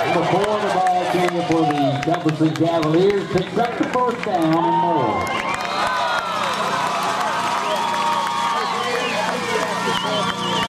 Number 4, the ball carrier for the Cuthbertson Cavaliers, picks up the first down and more.